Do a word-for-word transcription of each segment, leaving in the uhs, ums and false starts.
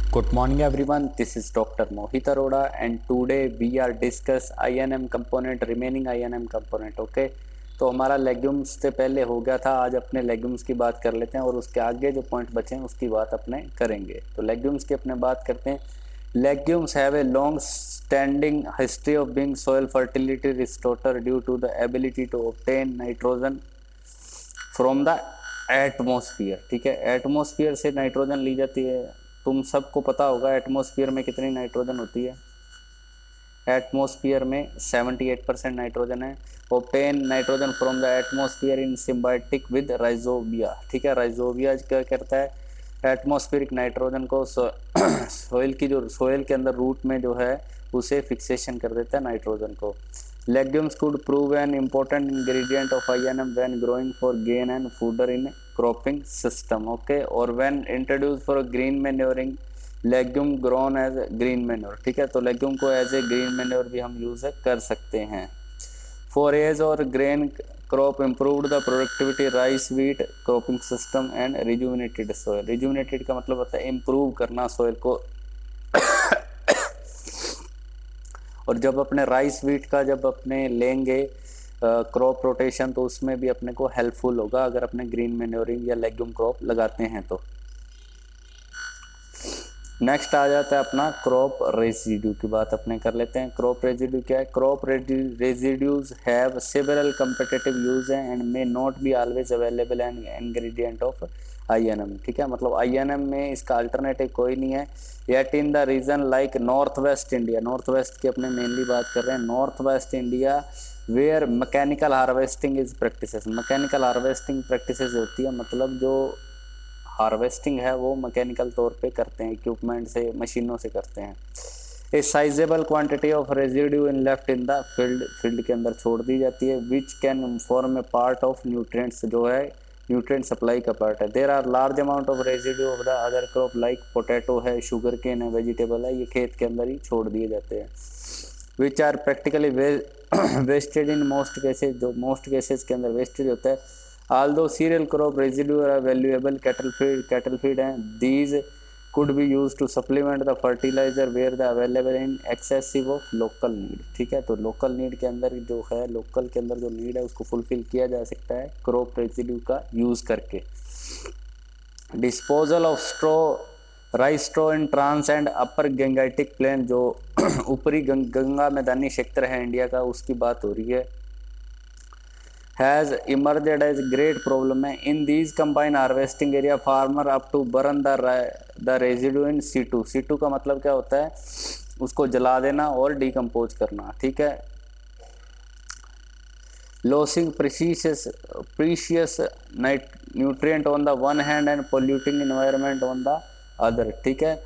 Good morning everyone, this is Doctor Mohit Arora and today we are discuss I N M component, remaining I N M component, okay? तो हमारा legumes से पहले हो गया था, आज अपने लेग्यूम्स की बात कर लेते हैं और उसके आगे जो पॉइंट बचे हैं उसकी बात अपने करेंगे। तो लेग्यूम्स की अपने बात करते हैं। Legumes have a long standing history of being soil fertility restorer due to the ability to obtain nitrogen from the atmosphere. ठीक है, एटमोसफियर से नाइट्रोजन ली जाती है। तुम सबको पता होगा एटमॉस्फेयर में कितनी नाइट्रोजन होती है। एटमॉस्फेयर में अठहत्तर परसेंट नाइट्रोजन है। Obtain nitrogen from the atmosphere in symbiotic with rhizobia. ठीक है, राइजोबिया क्या करता है, एटमॉस्फेरिक नाइट्रोजन को सोइल की जो सोइल के अंदर रूट में जो है उसे फिक्सेशन कर देता है नाइट्रोजन को। Legumes could prove an important ingredient of I N M when growing for grain and fodder in cropping system, okay, और when introduce for green manuring legume grown as green manure. ठीक है, तो legume को as a green manure भी हम use कर सकते हैं। फोरेज और grain crop improved the productivity rice wheat cropping system and rejuvenated soil. Rejuvenated का मतलब होता है इम्प्रूव करना सोयल को। और जब अपने राइस व्हीट का जब अपने लेंगे क्रॉप रोटेशन तो उसमें भी अपने को हेल्पफुल होगा अगर अपने ग्रीन मैन्योरिंग या लेग्यूम क्रॉप लगाते हैं तो। नेक्स्ट आ जाता है अपना क्रॉप रेजिड्यू की बात अपने कर लेते हैं। क्रॉप रेजिड्यू क्या है? Crop residues have several competitive use and may not be always available and ingredient of I N M. ठीक है, मतलब आई एन एम में इसका अल्टरनेटिव कोई नहीं है। Yet in the region like north west India, north west की अपने मेनली बात कर रहे हैं, north west India where mechanical harvesting is practices. Mechanical harvesting practices होती है, मतलब जो हार्वेस्टिंग है वो मैकेनिकल तौर पे करते हैं, इक्विपमेंट से मशीनों से करते हैं। A sizeable quantity of residue in left in the field, field के अंदर छोड़ दी जाती है, which can form a part of nutrients, जो है न्यूट्रिएंट सप्लाई का पार्ट है। There are large amount of residue of the other crop like potato है, शुगर केन है, वेजिटेबल है, ये खेत के अंदर ही छोड़ दिए जाते हैं। Which are practically wasted in most cases, जो मोस्ट केसेज के अंदर वेस्टेज होता है। Although cereal crop residue are valuable cattle feed, cattle feed हैं, these could be used to supplement the fertilizer where the available in excessive of local need। ठीक है, तो local need के अंदर जो है, local के अंदर जो need है उसको fulfill किया जा सकता है crop residue का use करके। Disposal of straw, rice straw in trans and upper Gangetic plain, जो ऊपरी गंगा मैदानी क्षेत्र है इंडिया का उसकी बात हो रही है, has emerged as great problem है। In these combined harvesting area farmer up to burn the the residue in C two. C two का मतलब क्या होता है, उसको जला देना और डिकम्पोज करना। ठीक है, losing precious precious nutrient on the one hand and polluting environment on the other। ठीक है,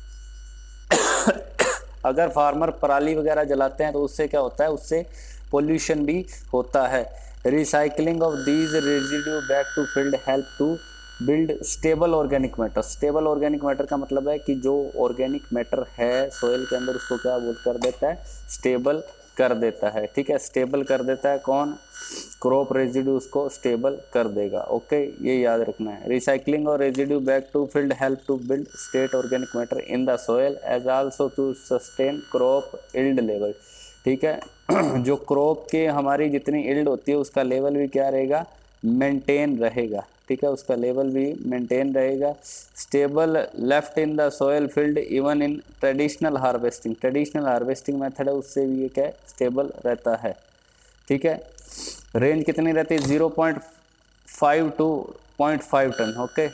अगर फार्मर पराली वगैरह जलाते हैं तो उससे क्या होता है, उससे पोल्यूशन भी होता है। Recycling of these residue back to field help to build stable organic matter. Stable organic matter का मतलब है कि जो ऑर्गेनिक मैटर है सोइल के अंदर उसको क्या बोल कर देता है, स्टेबल कर देता है। ठीक है, स्टेबल कर देता है कौन? क्रॉप रेजिड्यू उसको स्टेबल कर देगा। ओके, ये याद रखना है। रिसाइकलिंग और residue back to field help to build state organic matter in the soil as also to sustain crop yield level. ठीक है, जो क्रॉप के हमारी जितनी इल्ड होती है उसका लेवल भी क्या रहेगा, मेंटेन रहेगा। ठीक है, उसका लेवल भी मेंटेन रहेगा। Stable left in the soil field even in traditional harvesting, traditional harvesting method है उससे भी ये क्या स्टेबल रहता है। ठीक है, रेंज कितनी रहती है, zero point five to point five ton. Okay,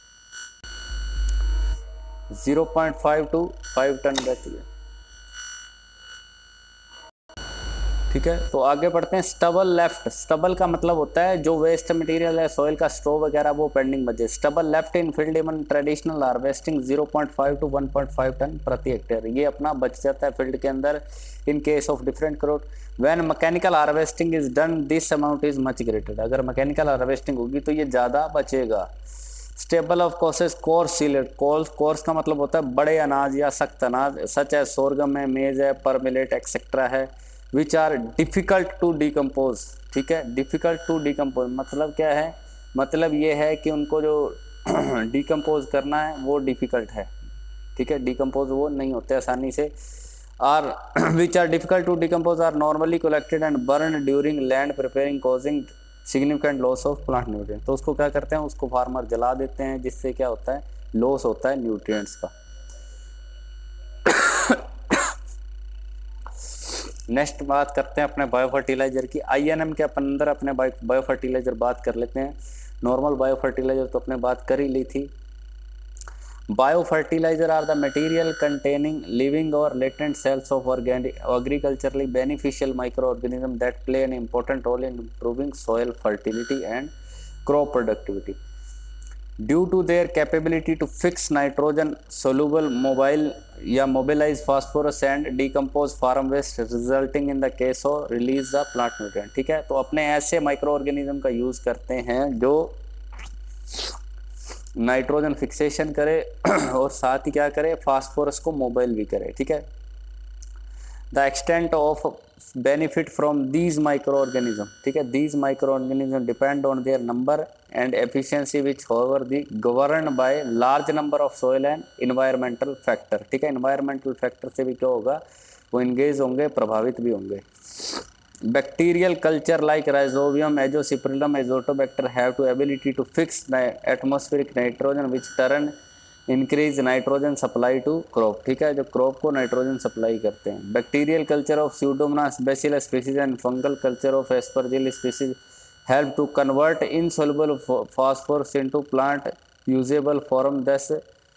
zero point five to five ton रहती है। ठीक है, तो आगे बढ़ते हैं। स्टबल लेफ्ट, स्टबल का मतलब होता है जो वेस्ट मटेरियल है सोइल का, स्ट्रॉ वगैरह वो पेंडिंग बचे। Stubble left in field even traditional harvesting zero point five to one point five ton प्रति हेक्टेयर, ये अपना बच जाता है फील्ड के अंदर in case of different crop. When mechanical harvesting is done this amount is much greater, अगर mechanical harvesting होगी तो ये ज़्यादा बचेगा। स्टेबल ऑफ कोर्सेज कोर्स सीलेट, कोर्स कोर्स का मतलब होता है बड़े अनाज या सख्त अनाज, सच है सोरगम है, मेज है, पर मिलेट एक्सेट्रा है, which are difficult to decompose. ठीक है, डिफ़िकल्ट टू डिकम्पोज मतलब क्या है, मतलब ये है कि उनको जो डिकम्पोज करना है वो डिफ़िकल्ट है। ठीक है, डिकम्पोज वो नहीं होते आसानी से। Are which are difficult to decompose are normally collected and burn during land preparing causing significant loss of plant nutrient. तो उसको क्या करते हैं, उसको फार्मर जला देते हैं, जिससे क्या होता है, लॉस होता है न्यूट्रिएंट्स का। नेक्स्ट बात करते हैं अपने बायो फर्टिलाइजर की। आईएनएम के अपन अंदर अपने बायो फर्टिलाइजर बात कर लेते हैं। नॉर्मल बायो फर्टिलाइजर तो अपने बात कर ही ली थी। Bio fertiliser are the material containing living और latent cells of organic agriculturally beneficial micro organism that play an important role in improving soil fertility and crop productivity due to their capability to fix nitrogen soluble mobile या mobilise phosphorus and decompose farm waste resulting in the case of release the plant nutrient. ठीक है, तो अपने ऐसे micro organism का use करते हैं जो नाइट्रोजन फिक्सेशन करे और साथ ही क्या करे, फास्फोरस को मोबाइल भी करे। ठीक है, the extent of benefit from these micro organism, ठीक है, these micro organism depend on their number and efficiency which however the govern by large number of soil and environmental factor. ठीक है, environmental factor से भी क्या होगा, वो engage होंगे, प्रभावित भी होंगे। Bacterial culture like Rhizobium, Azospirillum, Azotobacter have to ability to fix atmospheric nitrogen which turn increase nitrogen supply to crop। ठीक है, जो crop को nitrogen supply करते हैं। Bacterial culture of Pseudomonas, Bacillus species and fungal culture of Aspergillus species help to convert insoluble phosphorus into plant usable form, thus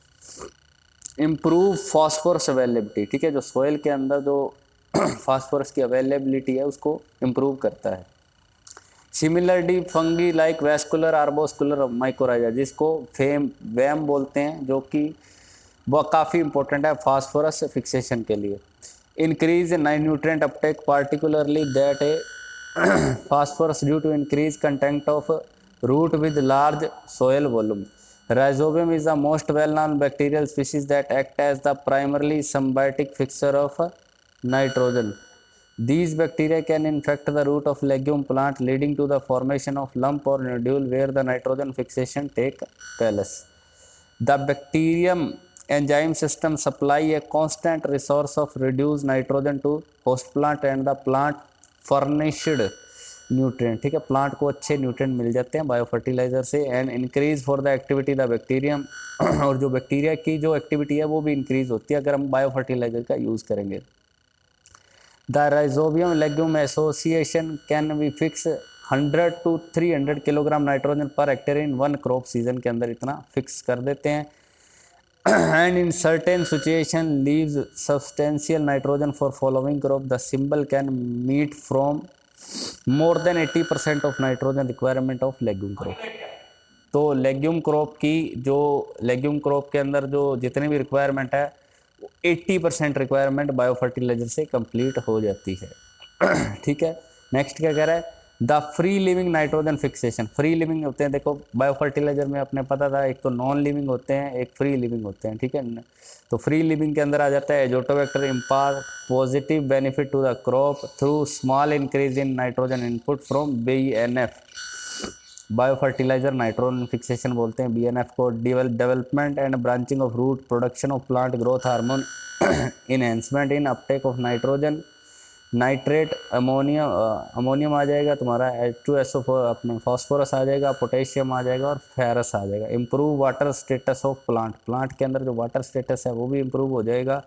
improve phosphorus availability। ठीक है, जो soil के अंदर जो फास्फोरस की अवेलेबिलिटी है उसको इम्प्रूव करता है। Similarly fungi like vascular arbuscular mycorrhiza, जिसको फेम वैम बोलते हैं, जो कि वह काफ़ी इंपॉर्टेंट है फास्फोरस फिक्सेशन के लिए। Increase nutrient uptake particularly that a phosphorus due to increase content of root with large soil volume. Rhizobium is the most well-known bacterial species that act as the primarily symbiotic fixer of nitrogen. These bacteria can infect the root of legume plant, leading to the formation of lump or nodule where the nitrogen fixation take place. The bacterium enzyme system supply a constant resource of reduced nitrogen to host plant and the plant furnished nutrient. ठीक है, plant को अच्छे nutrient मिल जाते हैं bio fertiliser से। And increase for the activity the bacterium, और जो बैक्टीरिया की जो एक्टिविटी है वो भी इंक्रीज होती है अगर हम बायो फर्टिलाइजर का यूज़ करेंगे। The rhizobium legume association can be fix hundred to three hundred kilogram nitrogen per hectare in one crop season के अंदर इतना फिक्स कर देते हैं। And in certain situation leaves substantial nitrogen for following crop. The symbol can meet from more than eighty percent of nitrogen requirement of legume crop. तो legume crop की जो legume crop के अंदर जो जितनी भी रिक्वायरमेंट है अस्सी परसेंट रिक्वायरमेंट बायो फर्टिलाइजर से कंप्लीट हो जाती है। ठीक है, नेक्स्ट क्या कह रहा है, the free living nitrogen fixation. Free living होते हैं, देखो बायो फर्टिलाइजर में अपने पता था एक तो नॉन लिविंग होते हैं, एक फ्री लिविंग होते हैं। ठीक है, तो फ्री लिविंग के अंदर आ जाता है azotobacter impart positive benefit to the crop through small increase in nitrogen input from B N F. Bio fertiliser nitrogen fixation बोलते हैं बी एन एफ को। Development and branching of root, production of plant growth hormone, enhancement in uptake of nitrogen, nitrate, ammonium ammonium आ जाएगा तुम्हारा, H two S O अपने phosphorus आ जाएगा, potassium आ जाएगा और फेरस आ जाएगा। Improve water status of plant, plant के अंदर जो वाटर स्टेटस है वो भी इम्प्रूव हो जाएगा।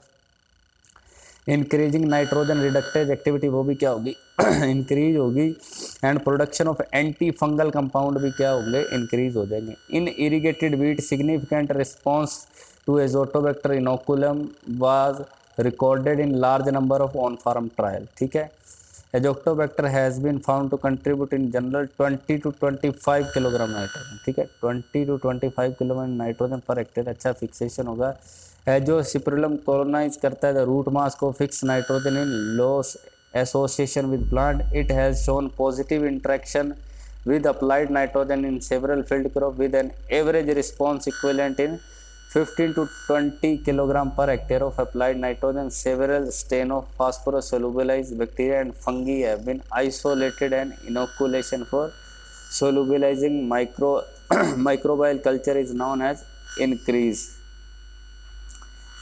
इंक्रीजिंग नाइट्रोजन रिडक्टेज एक्टिविटी वो भी क्या होगी, इंक्रीज होगी। And production of anti fungal compound भी क्या होंगे, इंक्रीज हो जाएंगे। In irrigated wheat significant response to azotobacter inoculum was recorded in large number of on farm trial। ठीक है, azotobacter has been found to contribute in general twenty to twenty five kilogram nitrogen. ठीक है, twenty to twenty five kilogram nitrogen per hectare अच्छा fixation होगा। Azospirillum colonise करता है the root mass को fix nitrogen in loss association with plant. It has shown positive interaction with applied nitrogen in several field crop with an average response equivalent in fifteen to twenty kilogram per hectare of applied nitrogen. Several strain of phosphorus solubilized bacteria and fungi have been isolated and inoculation for solubilizing micro microbial culture is known as increase।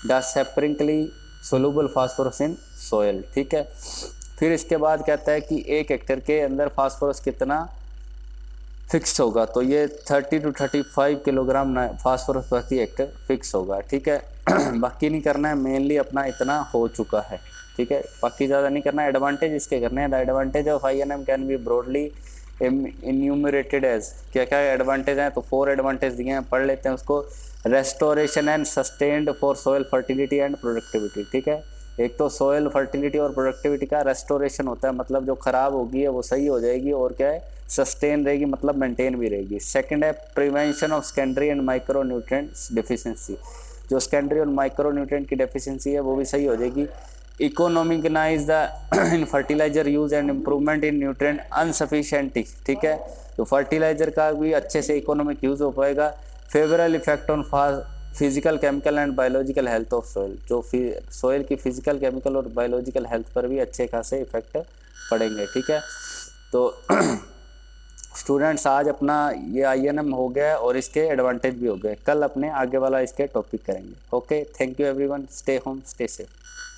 The separately soluble phosphorus in soil, ठीक है। फिर इसके बाद कहता है कि एक hectare के अंदर फास्फोरस कितना फिक्स होगा, तो ये thirty to thirty five kilogram phosphorus प्रति हेक्टेयर फिक्स होगा, ठीक है। बाकी नहीं करना है, मेनली अपना इतना हो चुका है, ठीक है, बाकी ज़्यादा नहीं करना है। एडवांटेज इसके करने हैं। The advantage of I N M can be broadly enumerated as, क्या क्या एडवांटेज हैं, तो फोर एडवांटेज दिए हैं, पढ़ लेते हैं उसको। Restoration and sustained for soil fertility and productivity, ठीक है। एक तो सोयल फर्टिलिटी और प्रोडक्टिविटी का रेस्टोरेशन होता है, मतलब जो खराब होगी है वो सही हो जाएगी, और क्या है, सस्टेन रहेगी, मतलब मेंटेन भी रहेगी। सेकंड है prevention of secondary and micro nutrients deficiency, जो सेकेंडरी और माइक्रो न्यूट्रिएंट की डेफिशिएंसी है वो भी सही हो जाएगी। Economise the in fertiliser use and improvement in nutrient insufficiency, ठीक है, तो फर्टिलाइजर का भी अच्छे से इकोनॉमिक यूज हो पाएगा। Favourable effect on physical chemical and biological health of soil, जो सोयल की फिजिकल केमिकल और बायोलॉजिकल हेल्थ पर भी अच्छे खासे इफेक्ट पड़ेंगे, ठीक है। तो स्टूडेंट्स आज अपना ये आई एन एम हो गया और इसके एडवांटेज भी हो गए, कल अपने आगे वाला इसके टॉपिक करेंगे। Okay, thank you everyone, stay home stay safe.